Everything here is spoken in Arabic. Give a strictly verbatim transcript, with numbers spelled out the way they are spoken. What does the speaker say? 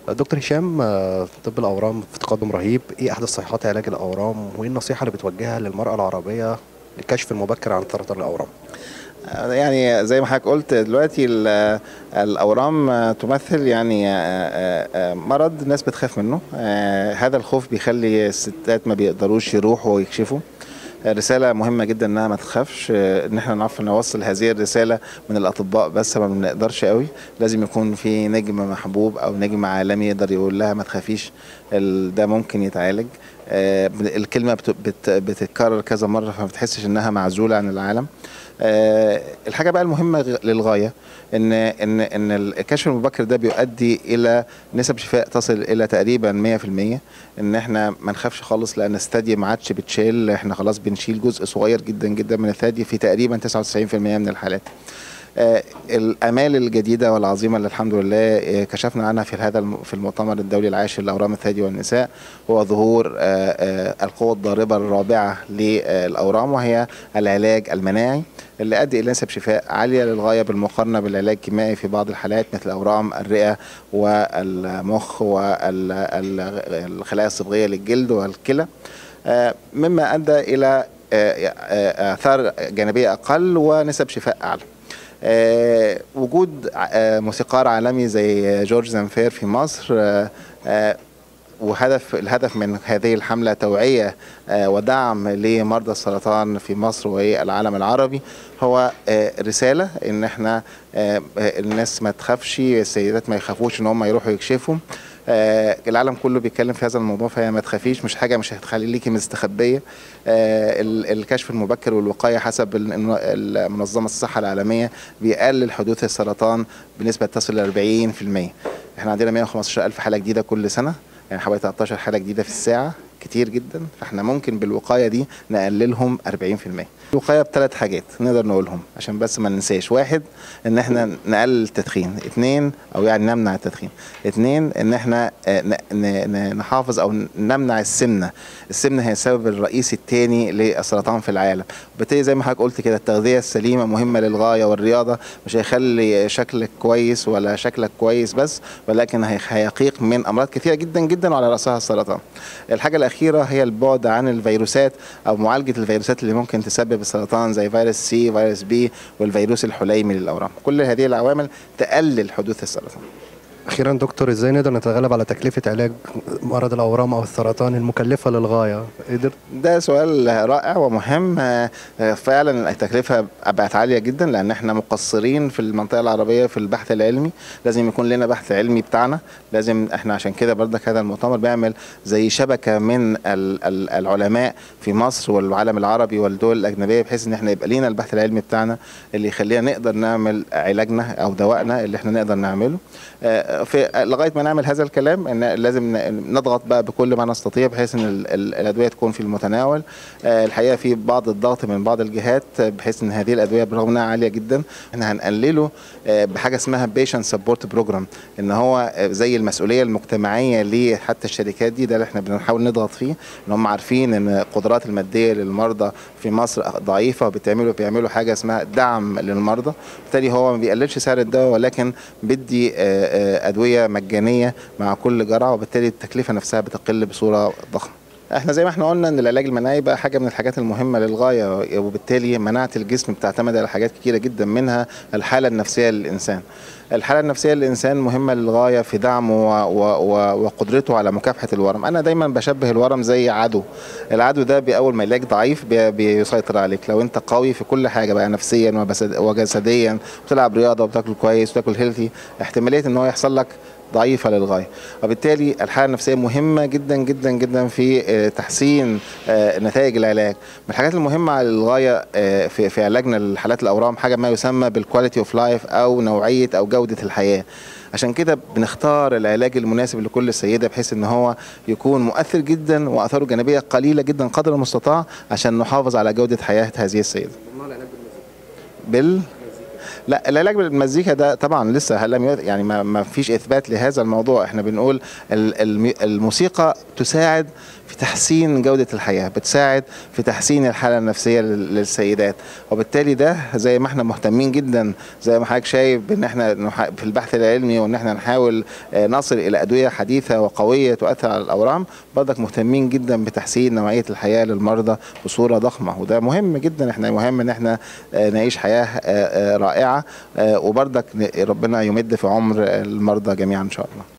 دكتور هشام، آه، طب الأورام في تقدم رهيب. إيه أحدث صيحات علاج الأورام وإيه النصيحة اللي بتوجهها للمرأة العربية للكشف المبكر عن سرطان الأورام؟ يعني زي ما حضرتك قلت دلوقتي ال- الأورام تمثل يعني مرض الناس بتخاف منه. هذا الخوف بيخلي الستات ما بيقدروش يروحوا ويكشفوا. رسالة مهمة جدا انها ما تخافش، ان احنا نعرف نوصل هذه الرسالة من الاطباء بس ما بنقدرش قوي. لازم يكون في نجم محبوب او نجم عالمي يقدر يقول لها ما تخافيش، ال- ده ممكن يتعالج. آه، الكلمة بت- بت- بتتكرر كذا مرة فما بتحسش انها معزولة عن العالم. آه، الحاجة بقى المهمة غ- للغاية ان ان ان الكشف المبكر ده بيؤدي الى نسب شفاء تصل الى تقريبا مية في المية. ان احنا ما نخافش خالص لان الثدي ما عادش بتشيل، احنا خلاص بنشيل جزء صغير جدا جدا من الثدي في تقريبا تسعة وتسعين في المية من الحالات. آه، الامال الجديده والعظيمه اللي الحمد لله آه، كشفنا عنها في هذا الم- في المؤتمر الدولي العاشر لاورام الثدي والنساء هو ظهور آه، آه، القوه الضاربه الرابعه للاورام، وهي العلاج المناعي اللي ادى الى نسب شفاء عاليه للغايه بالمقارنه بالعلاج الكيميائي في بعض الحالات مثل اورام الرئه والمخ والخلايا الصبغيه للجلد والكلى، آه، مما ادى الى آه، آه، اثار جانبيه اقل ونسب شفاء اعلى. آه، وجود آه، موسيقار عالمي زي جورج زنفير في مصر، آه، آه، وهدف الهدف من هذه الحملة توعية آه، ودعم لمرضى السرطان في مصر والعالم العربي، هو آه، رسالة ان احنا آه، آه، الناس ما تخافش، السيدات ما يخافوش ان هم يروحوا يكشفوا. آه، العالم كله بيتكلم في هذا الموضوع، فهي ما تخافيش، مش حاجة مش هتخليكي مستخبية. آه، ال- الكشف المبكر والوقاية حسب ال- المنظمة الصحة العالمية بيقلل حدوث السرطان بنسبة تصل ل أربعين في المية. احنا عندنا مية وخمستاشر ألف حالة جديدة كل سنة، يعني حوالي تلتاشر حالة جديدة في الساعة، كتير جدا. فاحنا ممكن بالوقاية دي نقللهم أربعين في المية. الوقاية بثلاث حاجات نقدر نقولهم عشان بس ما ننساش: واحد، ان احنا نقلل التدخين. اتنين، او يعني نمنع التدخين. اتنين، ان احنا آه، ن- ن- ن- نحافظ او نمنع السمنة. السمنة هي السبب الرئيسي الثاني للسرطان في العالم، وبالتالي زي ما حضرتك قلت كده التغذية السليمة مهمة للغاية، والرياضة مش هيخلي شكلك كويس ولا شكلك كويس بس، ولكن هي- هيقيق من امراض كثيرة جدا جدا وعلى رأسها السرطان. الحاجة الأخيرة هي البعد عن الفيروسات أو معالجة الفيروسات اللي ممكن تسبب السرطان زي فيروس سي، فيروس بي، والفيروس الحليمي للأورام. كل هذه العوامل تقلل حدوث السرطان. أخيرا دكتور، إزاي نقدر نتغلب على تكلفة علاج مرض الأورام أو السرطان المكلفة للغاية؟ قدر ده سؤال رائع ومهم. آه، آه، فعلا التكلفة بقت عالية جدا لأن احنا مقصرين في المنطقة العربية في البحث العلمي. لازم يكون لنا بحث علمي بتاعنا، لازم احنا عشان كده برضك هذا المؤتمر بيعمل زي شبكة من ال- ال- العلماء في مصر والعالم العربي والدول الأجنبية، بحيث ان احنا يبقى لنا البحث العلمي بتاعنا اللي يخلينا نقدر نعمل علاجنا أو دوائنا اللي احنا نقدر نعمله. آه، في لغاية ما نعمل هذا الكلام ان لازم ن- نضغط بقى بكل ما نستطيع بحيث ان ال- ال- الأدوية تكون في المتناول. آه، الحقيقه في بعض الضغط من بعض الجهات، آه، بحيث ان هذه الادويه برغم انها عاليه جدا احنا هنقلله آه، بحاجه اسمها بيشنت سبورت بروجرام، ان هو آه، زي المسؤوليه المجتمعيه ليه حتى الشركات دي. ده اللي احنا بنحاول نضغط فيه، ان هم عارفين ان القدرات الماديه للمرضى في مصر ضعيفه، وبتعملوا بيعملوا حاجه اسمها دعم للمرضى. بالتالي هو ما بيقللش سعر الدواء ولكن بدي آه، آه، ادويه مجانيه مع كل جرعه، وبالتالي التكلفه نفسها بتقل بصوره ضخمه. احنا زي ما احنا قلنا ان العلاج المناعي بقى حاجه من الحاجات المهمه للغايه، وبالتالي مناعه الجسم بتعتمد على حاجات كتيره جدا منها الحاله النفسيه للانسان. الحاله النفسيه للانسان مهمه للغايه في دعمه و و و وقدرته على مكافحه الورم. انا دايما بشبه الورم زي عدو. العدو ده باول ما يلاقيك ضعيف بي بيسيطر عليك. لو انت قوي في كل حاجه بقى نفسيا وبسد- وجسديا، وبتلعب رياضه وبتاكل كويس وبتاكل هيلثي، احتماليه ان هو يحصل لك ضعيفة للغاية. وبالتالي الحالة النفسية مهمة جدا جدا جدا في آه، تحسين آه، نتائج العلاج. من الحاجات المهمة للغاية آه، في في علاجنا لحالات الأورام حاجة ما يسمى بالكواليتي اوف لايف أو نوعية أو جودة الحياة. عشان كده بنختار العلاج المناسب لكل سيدة بحيث ان هو يكون مؤثر جدا واثاره الجانبية قليلة جدا قدر المستطاع عشان نحافظ على جودة حياة هذه السيدة. بال لا، العلاج بالمزيكا ده طبعا لسه لم يت- يعني ما ما فيش اثبات لهذا الموضوع. احنا بنقول ال- الم- الموسيقى تساعد في تحسين جودة الحياة، بتساعد في تحسين الحالة النفسية للسيدات. وبالتالي ده زي ما احنا مهتمين جدا زي ما حضرتك شايف بان احنا في البحث العلمي وان احنا نحاول نصل الى ادوية حديثة وقوية تؤثر على الاورام، برضك مهتمين جدا بتحسين نوعية الحياة للمرضى بصورة ضخمة، وده مهم جدا. احنا مهم ان احنا نعيش حياة رائعة، وبرضك ربنا يمد في عمر المرضى جميعا ان شاء الله.